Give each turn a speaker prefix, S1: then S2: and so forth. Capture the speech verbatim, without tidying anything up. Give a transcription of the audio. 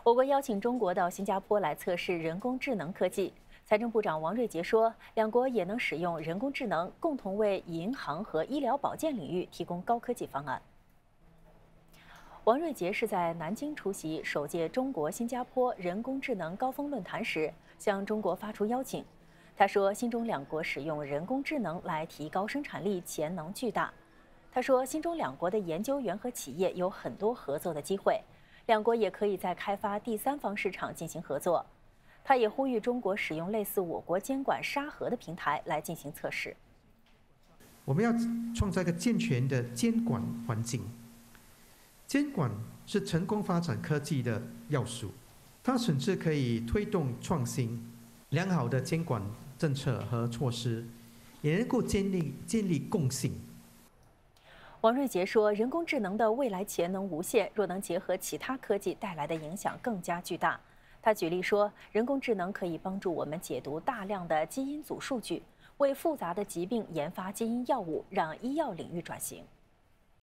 S1: 我国邀请中国到新加坡来测试人工智能科技。财政部长王瑞杰说，两国也能使用人工智能，共同为银行和医疗保健领域提供高科技方案。王瑞杰是在南京出席首届中国新加坡人工智能高峰论坛时，向中国发出邀请。他说，新中两国使用人工智能来提高生产力，潜能巨大。他说，新中两国的研究员和企业有很多合作的机会，两国也可以在开发第三方市场进行合作。他也呼吁中国使用类似我国监管沙盒的平台来进行测试。
S2: 我们要创造一个健全的监管环境。监管是成功发展科技的要素，它甚至可以推动创新。良好的监管政策和措施，也能够建立建立共性。
S1: 王瑞杰说，人工智能的未来潜能无限，若能结合其他科技，带来的影响更加巨大。他举例说，人工智能可以帮助我们解读大量的基因组数据，为复杂的疾病研发基因药物，让医药领域转型。